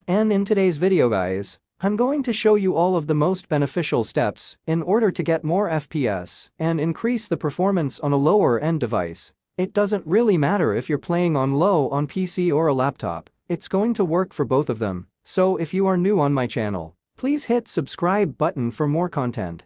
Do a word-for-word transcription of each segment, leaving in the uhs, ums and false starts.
And in today's video guys, I'm going to show you all of the most beneficial steps in order to get more F P S and increase the performance on a lower-end device. It doesn't really matter if you're playing on low on P C or a laptop, it's going to work for both of them. So if you are new on my channel, please hit subscribe button for more content.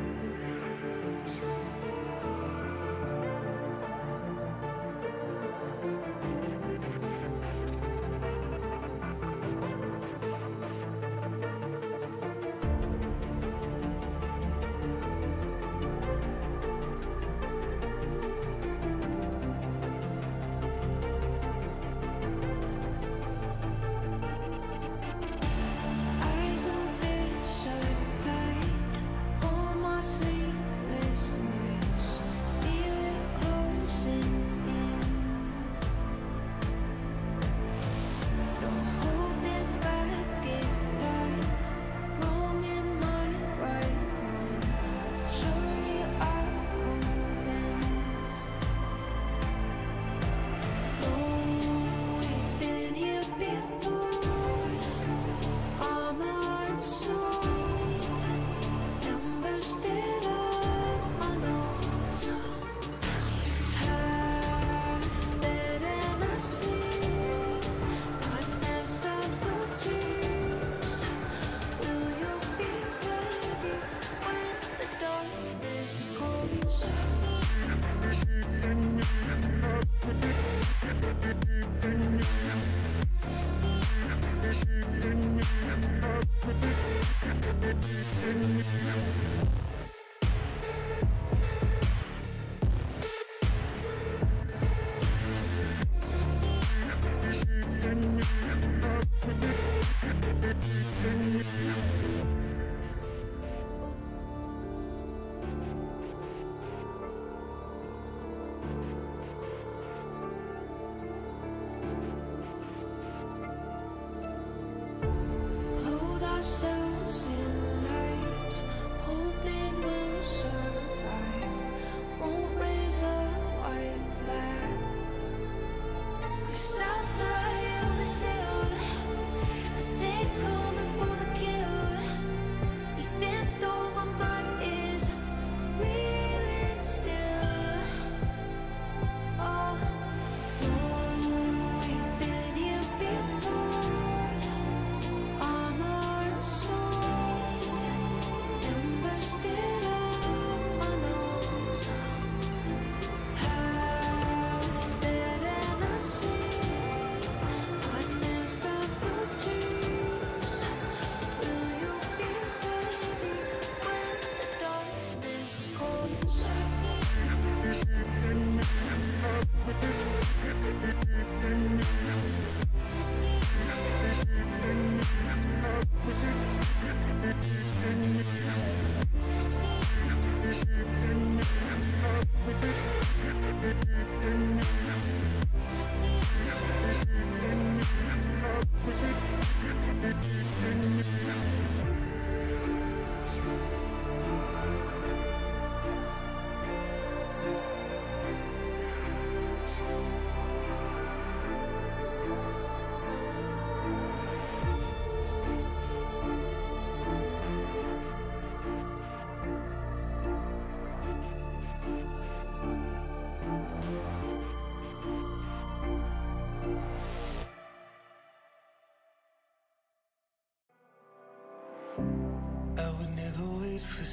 For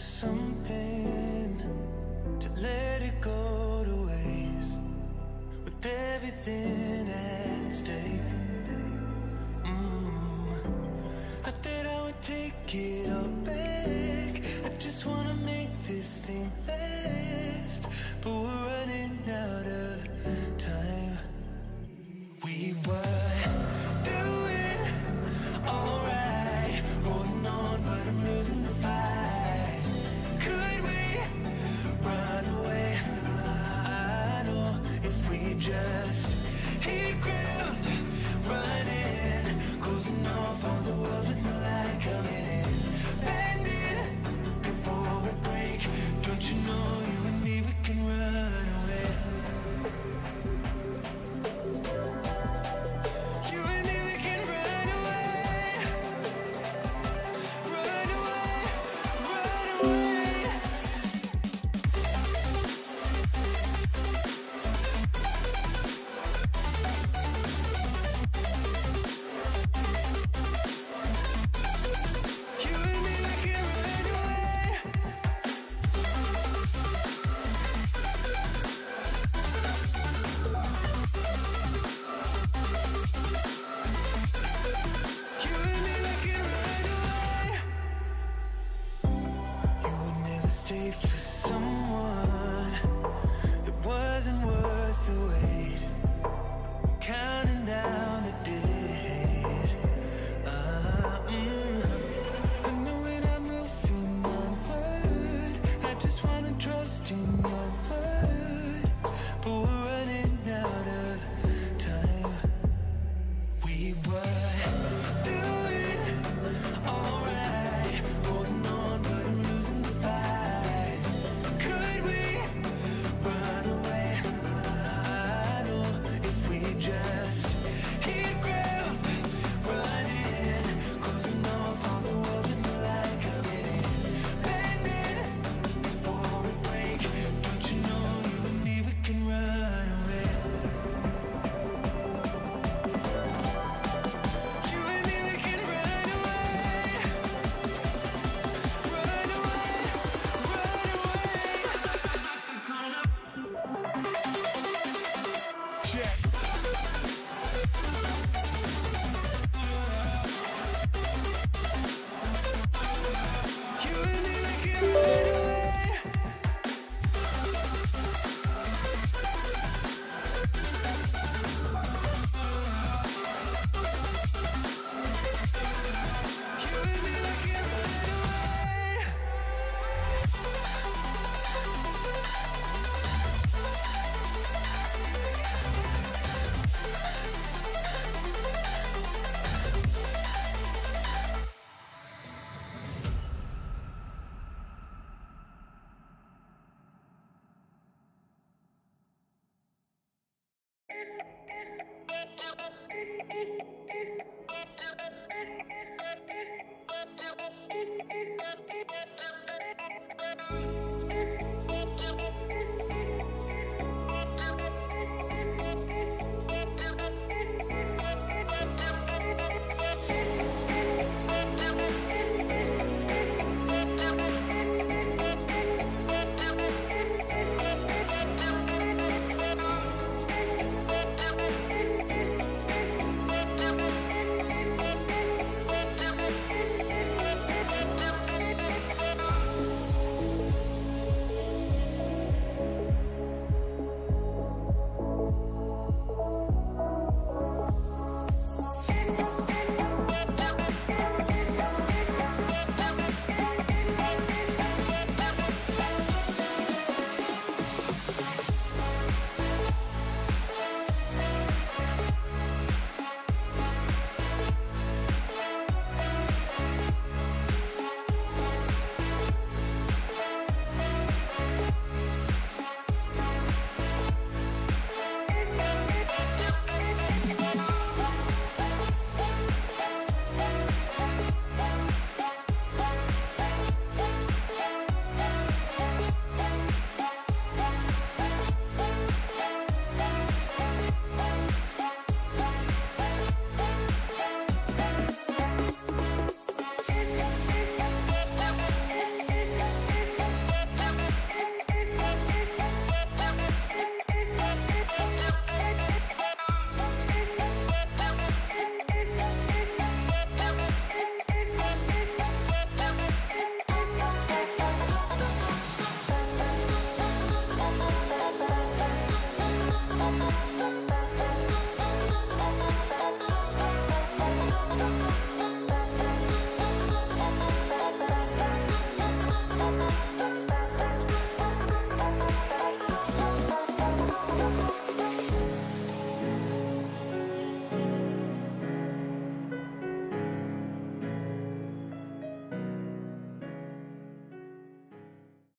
something to let it go to waste, with everything at stake. mm. I thought I would take it all back. I just wanna make this thing last, but we're running out of time. We were doing alright, holding on, but I'm losing the fight. Just hit ground, running, closing off all the world with no